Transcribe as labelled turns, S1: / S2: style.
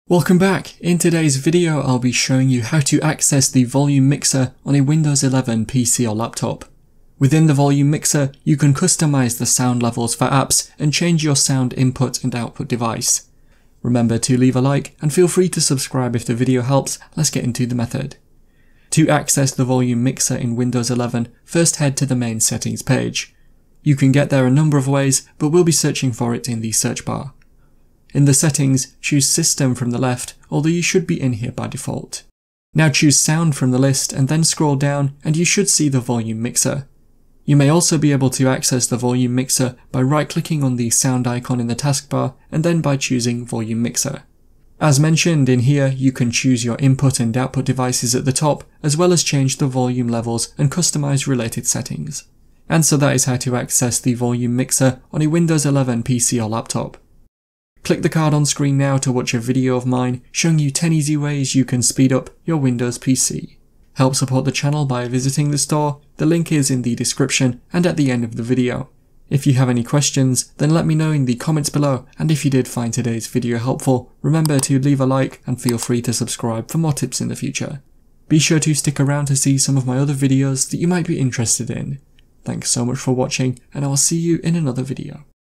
S1: Welcome back. In today's video I'll be showing you how to access the volume mixer on a Windows 11 PC or laptop. Within the volume mixer you can customize the sound levels for apps and change your sound input and output device. Remember to leave a like and feel free to subscribe if the video helps. Let's get into the method. To access the volume mixer in Windows 11, first head to the main settings page. You can get there a number of ways, but we'll be searching for it in the search bar. In the settings, choose System from the left, although you should be in here by default. Now choose Sound from the list and then scroll down and you should see the volume mixer. You may also be able to access the volume mixer by right-clicking on the sound icon in the taskbar and then by choosing Volume Mixer. As mentioned, in here you can choose your input and output devices at the top, as well as change the volume levels and customize related settings. And so that is how to access the volume mixer on a Windows 11 PC or laptop. Click the card on screen now to watch a video of mine showing you 10 easy ways you can speed up your Windows PC. Help support the channel by visiting the store, the link is in the description and at the end of the video. If you have any questions, then let me know in the comments below, and if you did find today's video helpful, remember to leave a like and feel free to subscribe for more tips in the future. Be sure to stick around to see some of my other videos that you might be interested in. Thanks so much for watching, and I will see you in another video.